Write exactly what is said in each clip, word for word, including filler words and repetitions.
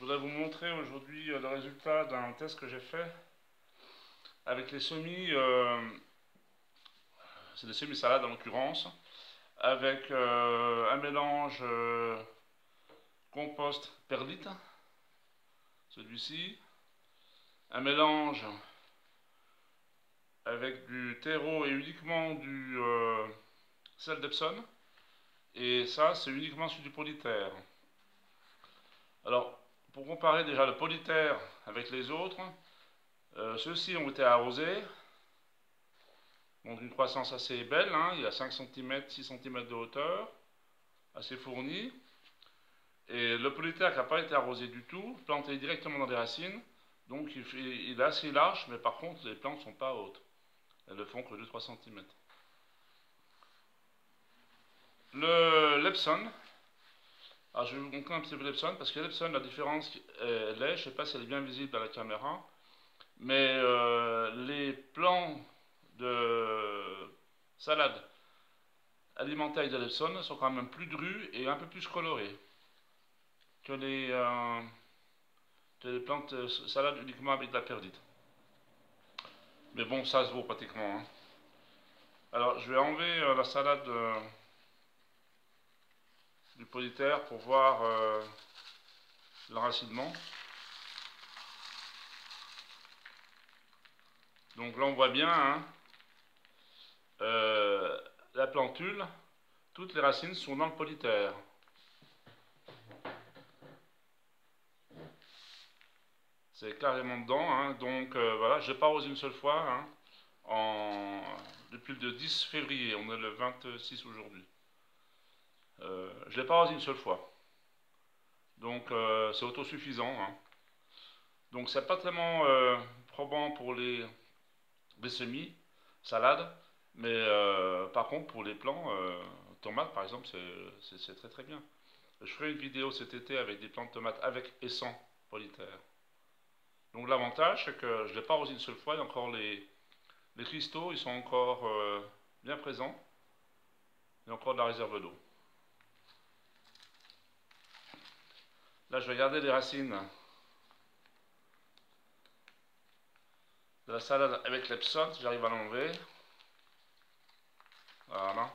voudrais vous montrer aujourd'hui euh, le résultat d'un test que j'ai fait avec les semis, euh, c'est des semis-salades en l'occurrence, avec euh, un mélange euh, compost perlite, celui-ci, un mélange avec du terreau et uniquement du euh, sel d'Epsom, et ça c'est uniquement sur du polyterre. Alors, pour comparer déjà le polyterre avec les autres, euh, ceux-ci ont été arrosés, donc une croissance assez belle, hein, il y a cinq centimètres, six centimètres de hauteur, assez fourni. Et le polyterre qui n'a pas été arrosé du tout, planté directement dans les racines, donc il, fait, il est assez large, mais par contre les plantes ne sont pas hautes. Elles ne font que deux à trois centimètres. Le l'Epsom, alors je vais vous montrer un petit peu l'Epsom, parce que l'Epsom, la différence elle est, je ne sais pas si elle est bien visible à la caméra, mais euh, les plants de salade alimentaire de l'Epsom sont quand même plus drus et un peu plus colorés que les, euh, que les plantes salades uniquement avec de la perlite. Mais bon, ça se vaut pratiquement. Hein. Alors, je vais enlever euh, la salade euh, du polyterre pour voir euh, l'enracinement. Donc là, on voit bien hein, euh, la plantule. Toutes les racines sont dans le polyterre. C'est carrément dedans. Hein, donc euh, voilà, je n'ai pas arrosé une seule fois. Hein, en... Depuis le dix février, on est le vingt-six aujourd'hui. Euh, je ne l'ai pas arrosé une seule fois. Donc euh, c'est autosuffisant. Hein. Donc c'est pas tellement euh, probant pour les, les semis, salades, mais euh, par contre pour les plants, euh, tomates par exemple, c'est très très bien. Je ferai une vidéo cet été avec des plants de tomates avec et sans polyterre. Donc l'avantage c'est que je ne l'ai pas arrosé une seule fois, et encore les, les cristaux ils sont encore euh, bien présents, il y a encore de la réserve d'eau. Là je vais garder les racines de la salade avec l'Epsom, si j'arrive à l'enlever. Voilà.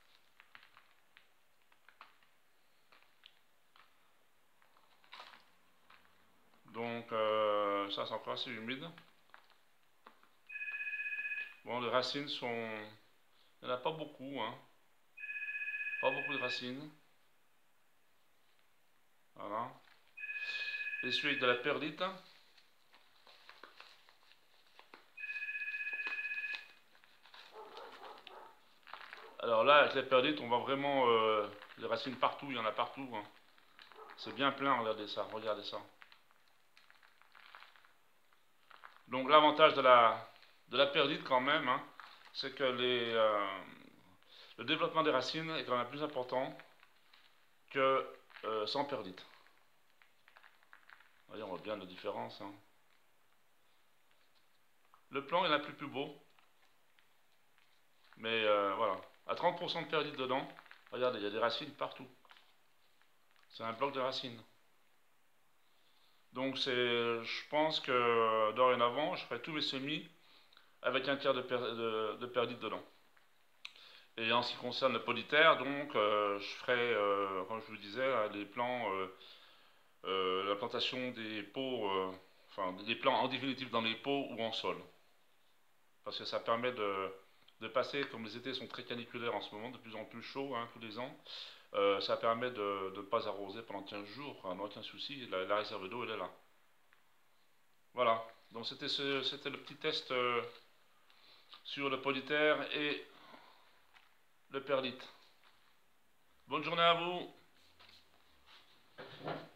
Donc euh, ça c'est encore assez humide. Bon, les racines sont... Il n'y en a pas beaucoup, hein. Pas beaucoup de racines. Voilà. Et celui avec de la perlite. Alors là, avec la perlite, on voit vraiment euh, les racines partout, il y en a partout. Hein. C'est bien plein, regardez ça, regardez ça. Donc l'avantage de la, de la perlite quand même, hein, c'est que les, euh, le développement des racines est quand même plus important que euh, sans perlite. Vous voyez, on voit bien la différence. Hein. Le plan est la plus plus beau. Mais euh, voilà, à trente pour cent de perlite dedans, regardez, il y a des racines partout. C'est un bloc de racines. Donc c'est, je pense que dorénavant, je ferai tous mes semis avec un tiers de, per, de, de perlite dedans. Et en ce qui concerne le polyterre, donc euh, je ferai, euh, comme je vous disais, les plants, euh, euh, la plantation des pots, euh, enfin des plants en définitive dans les pots ou en sol. Parce que ça permet de, de passer, comme les étés sont très caniculaires en ce moment, de plus en plus chaud hein, tous les ans, euh, ça permet de ne pas arroser pendant quinze jours, hein, aucun souci, la, la réserve d'eau elle est là. Voilà, donc c'était ce, c'était le petit test euh, sur le polyterre et le perlite. Bonne journée à vous.